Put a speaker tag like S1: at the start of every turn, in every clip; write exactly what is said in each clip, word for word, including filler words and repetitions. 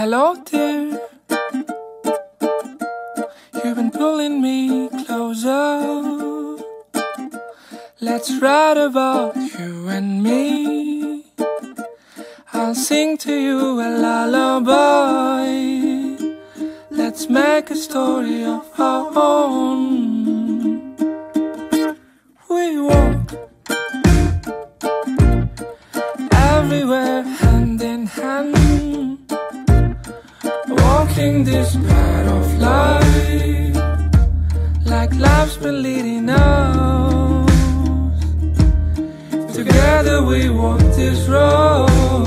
S1: Hello dear, you've been pulling me closer. Let's write about you and me. I'll sing to you a lullaby. Let's make a story of our own. We walk everywhere hand in hand, walking this path of life, like life's been leading us. Together we walk this road.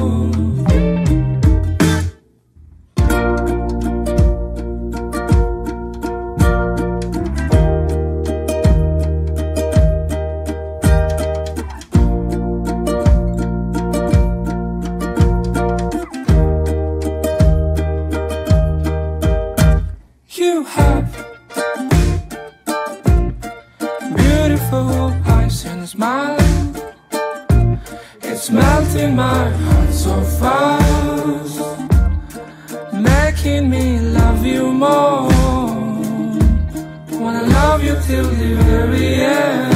S1: You have beautiful eyes and smile. It's melting my heart so fast, making me love you more. Wanna love you till the very end.